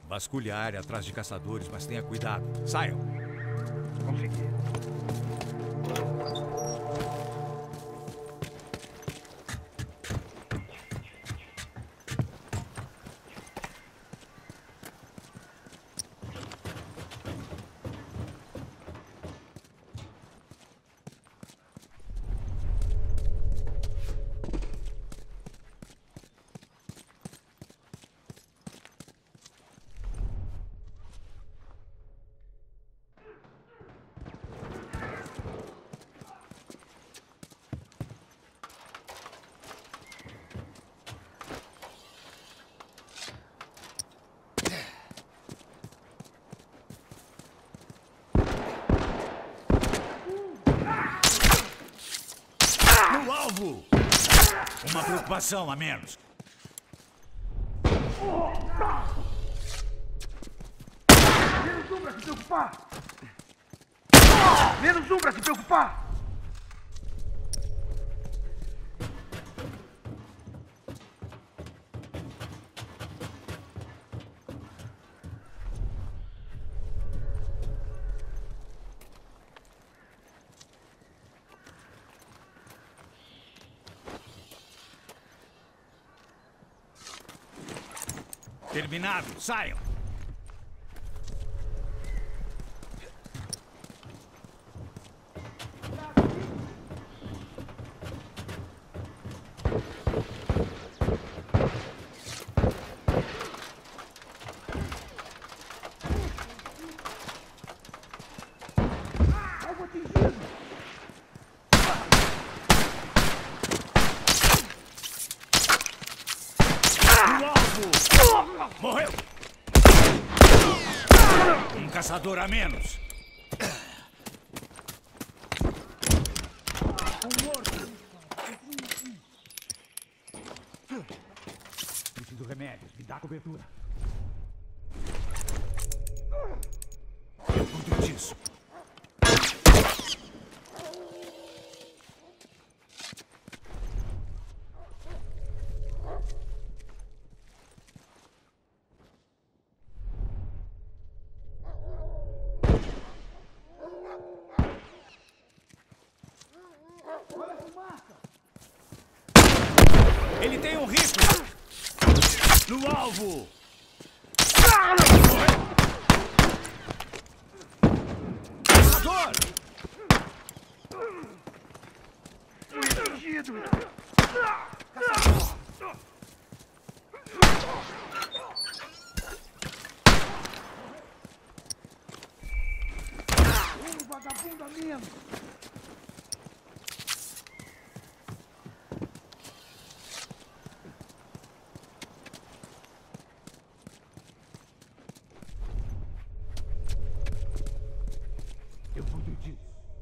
Vasculhe a área atrás de caçadores, mas tenha cuidado. Saiam. Consegui. No alvo! Uma preocupação a menos. Menos um pra se preocupar! Menos um pra se preocupar! Terminado. Saiam. Algo atingido! No alvo! Morreu! Um caçador a menos. Um morto. Preciso de remédios. Me dá cobertura. Eu cuido disso. Ele tem um rifle! No alvo! Caçador! Atingido! Um vagabundo a menos! Eu cuido disso.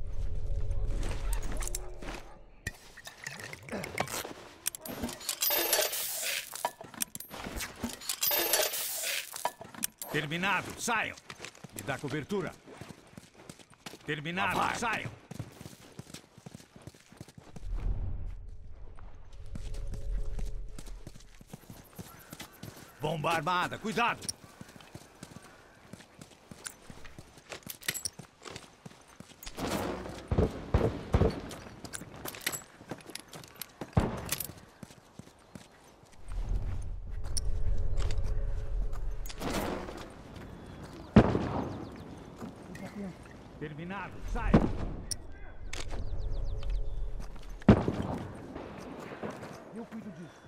Terminado. Saiam. Me dá cobertura. Terminado. Saiam. Bomba armada. Cuidado. Terminado. Saia. Eu cuido disso.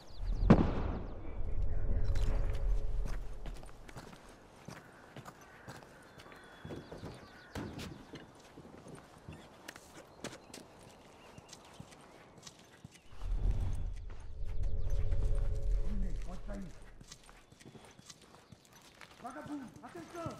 Pode sair. Vagabundo, atenção!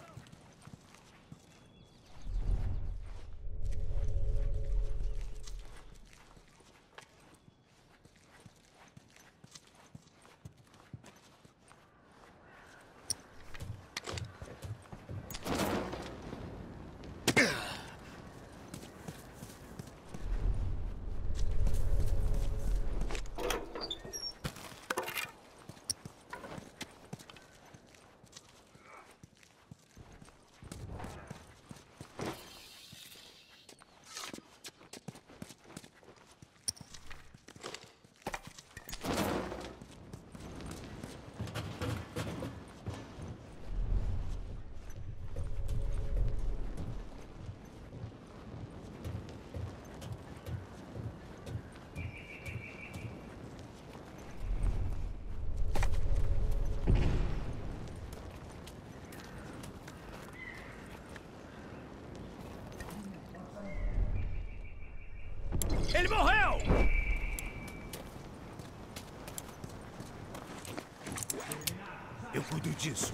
Ele morreu! Eu cuido disso.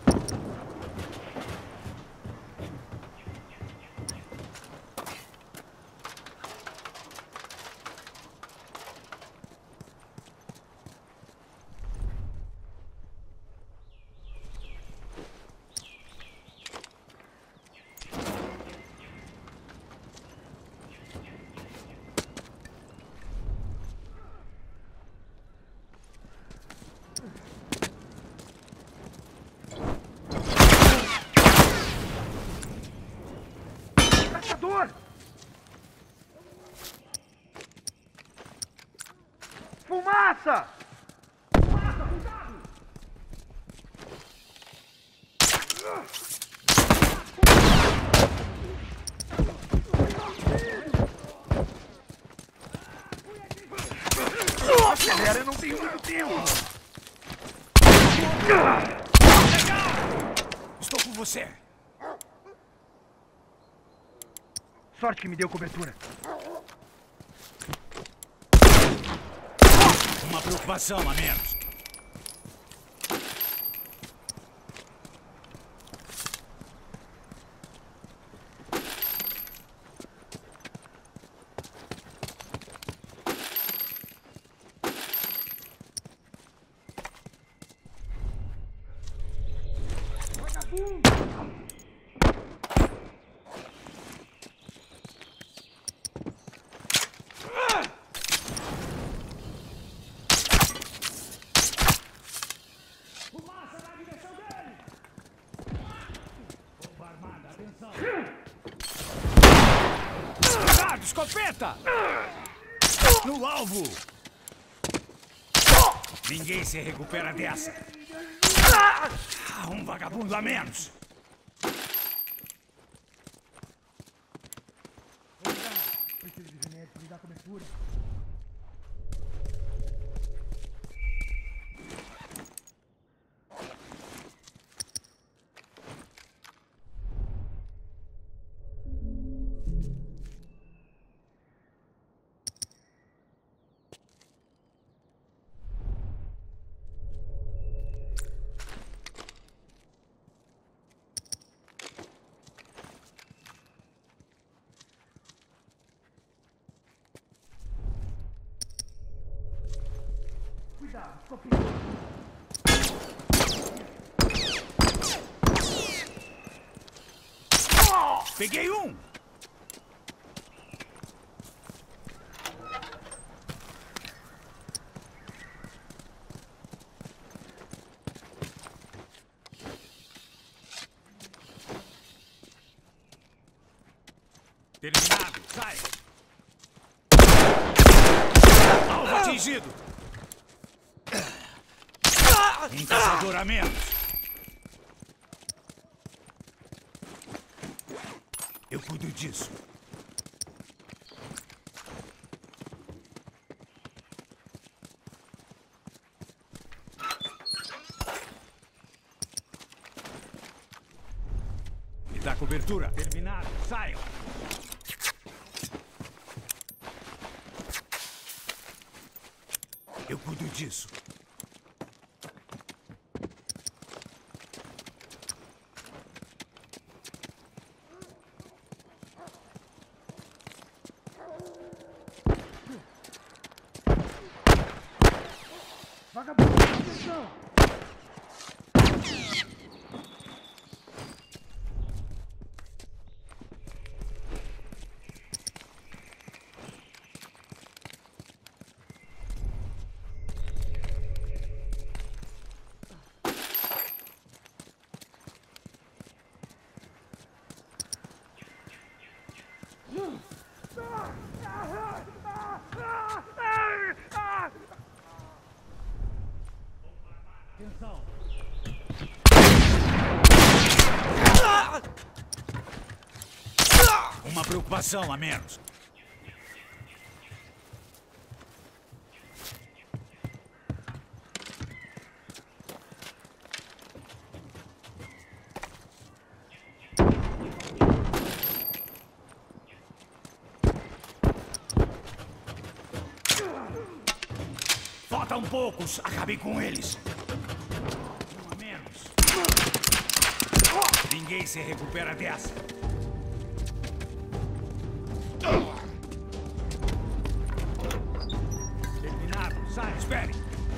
Caçador! Fumaça! Fumaça, cuidado! Acelera, eu não tenho muito tempo! Estou com você. Sorte que me deu cobertura. Uma preocupação a menos. Vagabundo! Cuidado, escopeta! No alvo! Ninguém se recupera dessa. Um vagabundo a menos. Preciso de remédio para me dar cobertura. Cuidado, escopeta. Peguei um! Terminado, sai! Alvo atingido! Um caçador a menos! Eu cuido disso. Me dá cobertura. Terminado, saiam! Eu cuido disso. Vagabundo, atenção! Atenção! Uma preocupação a menos. Faltam poucos. Acabei com eles. Um a menos. Ninguém se recupera dessa. Terminado. Sai, espere.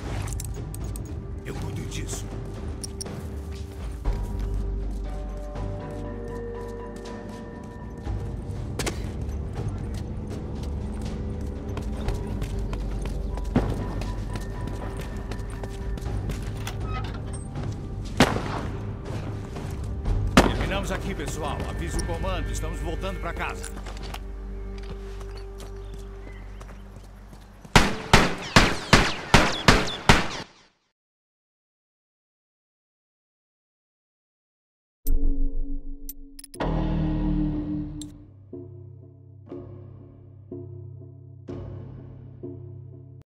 Eu cuido disso. Terminamos aqui, pessoal. Avise o comando. Estamos voltando para casa.